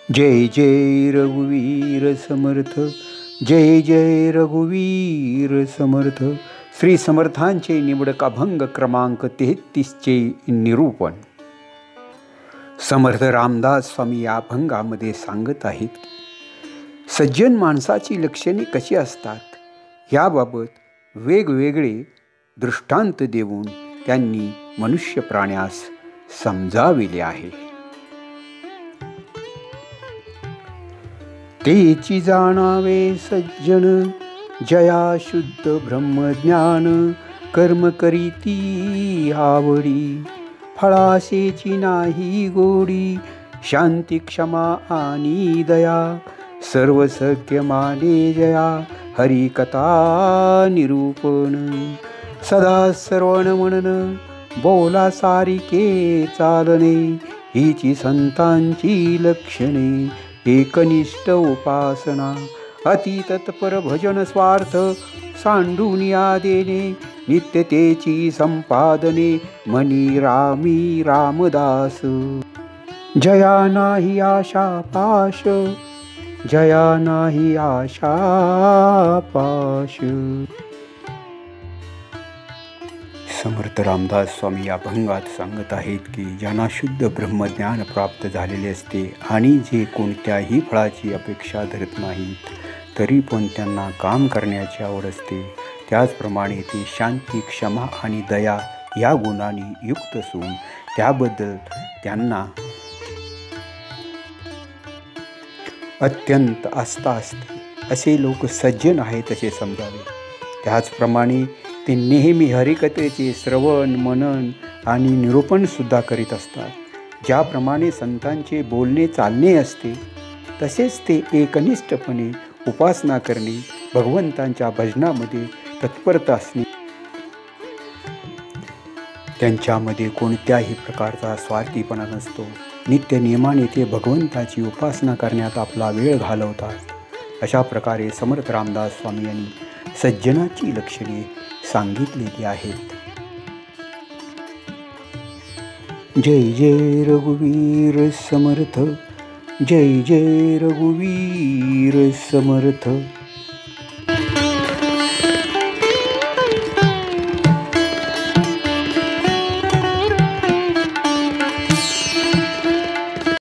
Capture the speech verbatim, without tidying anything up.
जय जय रघुवीर समर्थ, जय जय रघुवीर समर्थ. श्री समर्थांचे निवडक अभंग क्रमांक तेहतीसचे निरूपण. समर्थ रामदास स्वामी या अभंगामध्ये सांगत आहेत की सज्जन माणसाची लक्षणे कशी असतात याबाबत वेगवेगळे दृष्टांत देऊन त्यांनी मनुष्य प्राण्यास समजाविले आहे. तेची जाणावे सज्जन जया शुद्ध ब्रह्मज्ञान, कर्म करीती आवडी फळाशेची नाही गोडी, शांती क्षमा आणि दया सर्व सत्य माने जया, हरिकथा निरूपण सदा श्रवण मनन बोला सारिके चालणे, हीची संतांची लक्षणे एकनिष्ठ उपासना, अति तत्पर भजन स्वार्थ सांडूनिया देणे, नित्यतेची संपादने मनी रामी रामदास. जया नाही आशा पाश, जया नाही आशा पाश. समर्थ रामदास स्वामी या अभंगात सांगत आहेत की ज्यांना शुद्ध ब्रह्मज्ञान प्राप्त झालेले असते आणि जे कोणत्याही फळाची अपेक्षा धरत नाहीत तरी पण त्यांना काम करण्याची आवड असते, त्याचप्रमाणे ते शांती क्षमा आणि दया या गुणांनी युक्त असून त्याबद्दल त्यांना अत्यंत आस्था असते असे लोक सज्जन आहेत असे समजावे. त्याचप्रमाणे ते नेहमी हरिकथेचे श्रवण मनन आणि निरूपणसुद्धा करीत असतात. ज्याप्रमाणे संतांचे बोलणे चालणे असते तसेच ते एकनिष्ठपणे उपासना करणे, भगवंतांच्या भजनामध्ये तत्परता असणे, त्यांच्यामध्ये कोणत्याही प्रकारचा स्वार्थीपणा नसतो. नित्य नियमाने ते भगवंताची उपासना करण्यात आपला वेळ घालवतात. अशा प्रकारे समर्थ रामदास स्वामी यांनी सज्जनाची लक्षणे सांगितलेली आहेत. जय जय रघुवीर समर्थ, जय जय रघुवीर समर्थ.